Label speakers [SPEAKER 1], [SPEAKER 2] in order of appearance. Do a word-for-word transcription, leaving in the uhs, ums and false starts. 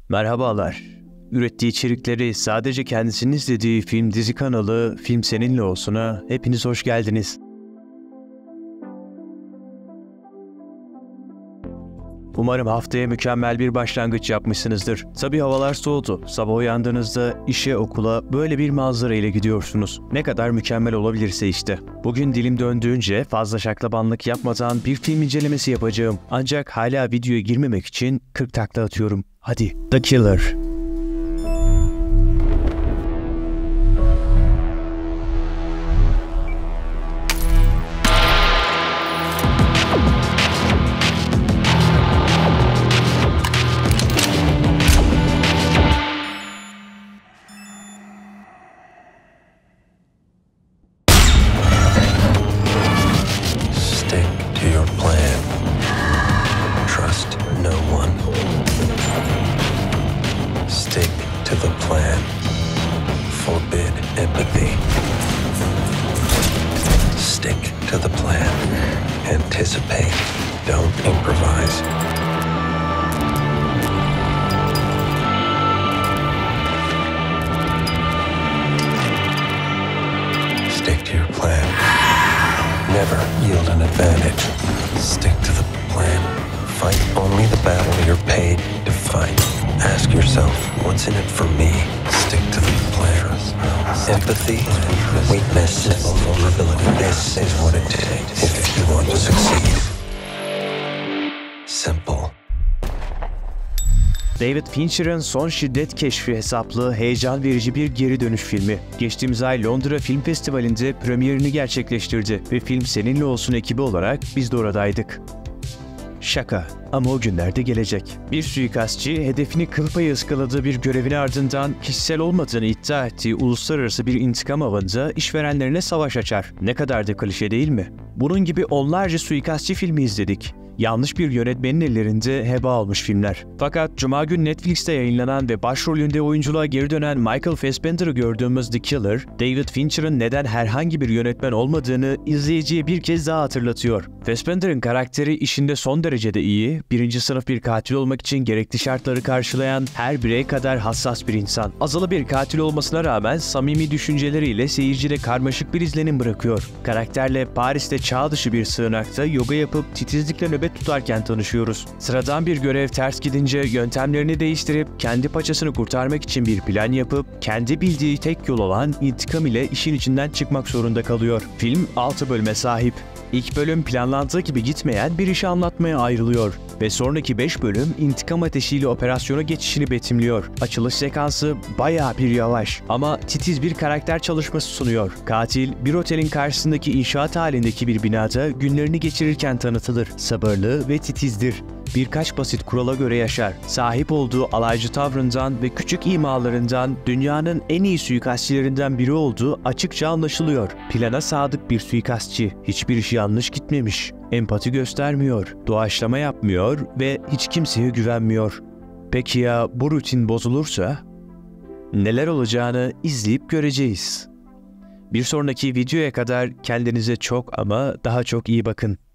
[SPEAKER 1] Merhabalar. Ürettiği içerikleri sadece kendisinin izlediği film dizi kanalı Film Seninle Olsun'a hepiniz hoş geldiniz. Umarım haftaya mükemmel bir başlangıç yapmışsınızdır. Tabii havalar soğudu. Sabah uyandığınızda işe, okula böyle bir manzara ile gidiyorsunuz. Ne kadar mükemmel olabilirse işte. Bugün dilim döndüğünce fazla şaklabanlık yapmadan bir film incelemesi yapacağım. Ancak hala videoya girmemek için kırk takla atıyorum. Hadi. The Killer.
[SPEAKER 2] Stick to the plan. Forbid empathy. Stick to the plan. Anticipate. Don't improvise. Stick to your plan. Never yield an advantage. Stick to the plan. Fight only the battle you're paid to fight. Ask yourself, what's in it for me? Stick to the plan. Empathy, weakness, vulnerability. This is what it takes if you want to succeed. Simple.
[SPEAKER 1] David Fincher'ın Son Şiddet Keşfi hesaplı heyecan verici bir geri dönüş filmi. Geçtiğimiz ay Londra Film Festivali'nde premierini gerçekleştirdi ve Film Seninle Olsun ekibi olarak biz de oradaydık. Şaka. Ama o günlerde gelecek. Bir suikastçı hedefini kıl payı ıskaladığı bir görevin ardından kişisel olmadığını iddia ettiği uluslararası bir intikam avında işverenlerine savaş açar. Ne kadar da klişe değil mi? Bunun gibi onlarca suikastçı filmi izledik. Yanlış bir yönetmenin ellerinde heba olmuş filmler. Fakat Cuma günü Netflix'te yayınlanan ve başrolünde oyunculuğa geri dönen Michael Fassbender'ı gördüğümüz The Killer, David Fincher'ın neden herhangi bir yönetmen olmadığını izleyiciye bir kez daha hatırlatıyor. Fassbender'ın karakteri işinde son derecede iyi, birinci sınıf bir katil olmak için gerekli şartları karşılayan her birey kadar hassas bir insan. Azalı bir katil olmasına rağmen samimi düşünceleriyle seyircide karmaşık bir izlenim bırakıyor. Karakterle Paris'te çağ dışı bir sığınakta yoga yapıp titizlikle nöbet tutarken tanışıyoruz. Sıradan bir görev ters gidince yöntemlerini değiştirip kendi paçasını kurtarmak için bir plan yapıp kendi bildiği tek yol olan intikam ile işin içinden çıkmak zorunda kalıyor. Film altı bölüme sahip. İlk bölüm planlandığı gibi gitmeyen bir işi anlatmaya ayrılıyor ve sonraki beş bölüm intikam ateşiyle operasyona geçişini betimliyor. Açılış sekansı bayağı bir yavaş ama titiz bir karakter çalışması sunuyor. Katil bir otelin karşısındaki inşaat halindeki bir binada günlerini geçirirken tanıtılır. Sabırlı ve titizdir. Birkaç basit kurala göre yaşar. Sahip olduğu alaycı tavrından ve küçük imalarından dünyanın en iyi suikastçilerinden biri olduğu açıkça anlaşılıyor. Plana sadık bir suikastçı. Hiçbir işi yanlış gitmemiş. Empati göstermiyor, doğaçlama yapmıyor ve hiç kimseye güvenmiyor. Peki ya bu rutin bozulursa? Neler olacağını izleyip göreceğiz. Bir sonraki videoya kadar kendinize çok ama daha çok iyi bakın.